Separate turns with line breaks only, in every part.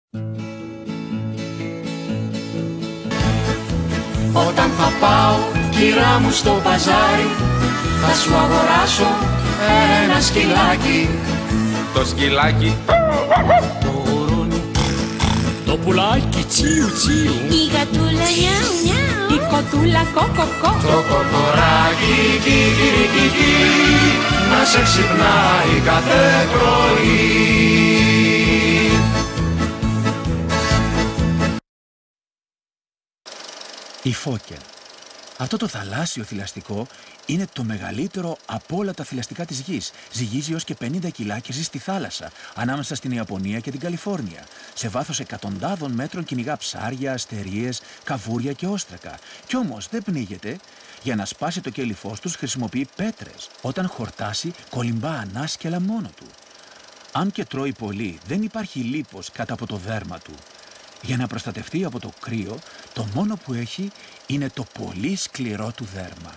Όταν θα πάω, κυρά μου, στο παζάρι, θα σου αγοράσω ένα σκυλάκι.
Το σκυλάκι,
το γουρούνι, το πουλάκι τσιου τσιου,
η γατούλα νιάου νιάου, η κοτούλα κοκοκό,
το κοκοράκι κικυρικικί, να σε ξυπνάει κάθε πρωί.
Η Φώκια. Αυτό το θαλάσσιο θηλαστικό είναι το μεγαλύτερο από όλα τα θηλαστικά της γης. Ζυγίζει ως και 50 κιλά και ζει στη θάλασσα, ανάμεσα στην Ιαπωνία και την Καλιφόρνια. Σε βάθος εκατοντάδων μέτρων κυνηγά ψάρια, αστερίες, καβούρια και όστρακα. Κι όμως δεν πνίγεται. Για να σπάσει το κέλυφός τους χρησιμοποιεί πέτρες. Όταν χορτάσει, κολυμπά ανάσκελα μόνο του. Αν και τρώει πολύ, δεν υπάρχει λίπος κάτω από το δέρμα του. Για να προστατευτεί από το κρύο, το μόνο που έχει είναι το πολύ σκληρό του δέρμα.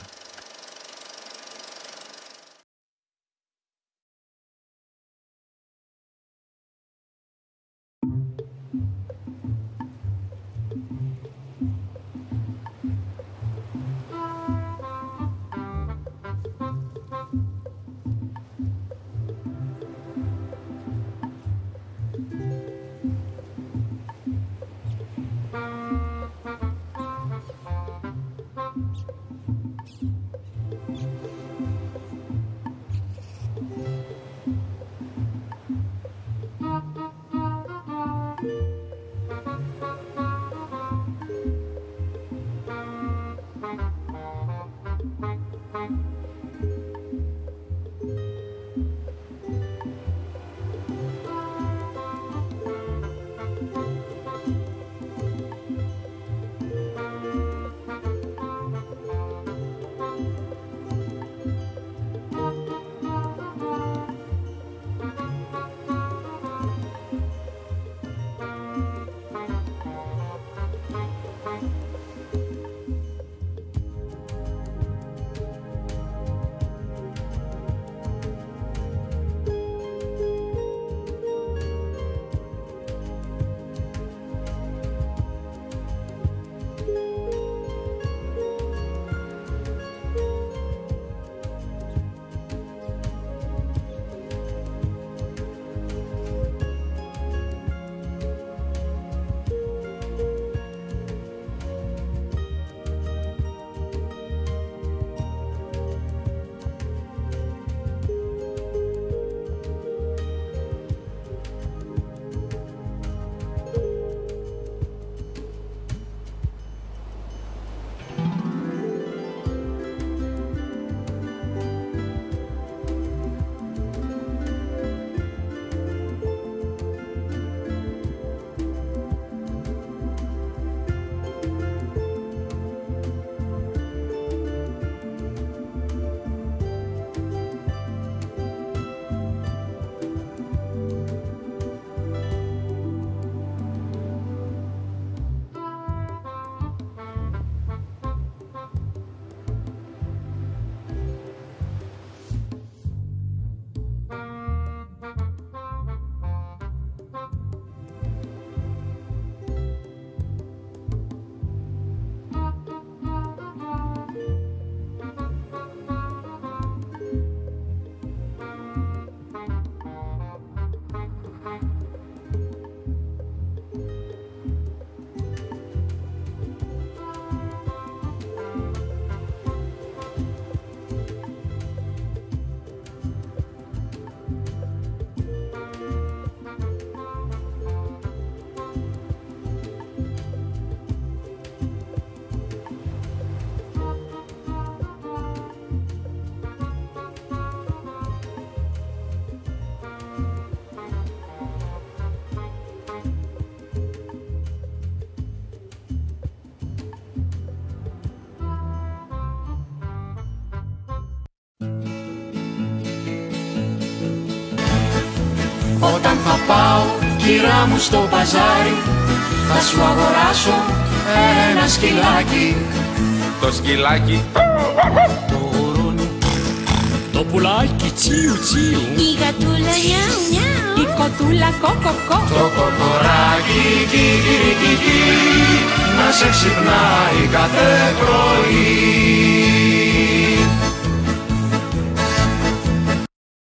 Όταν θα πάω, κυρά μου, στο παζάρι, θα σου αγοράσω ένα σκυλάκι.
το σκυλάκι,
το γουρούνι, το πουλάκι τσιου τσιου,
η γατούλα νιάου νιάου, Η κοτούλα κοκοκό.
Το κοκοράκι κικυρικικί να σε ξυπνάει κάθε πρωί.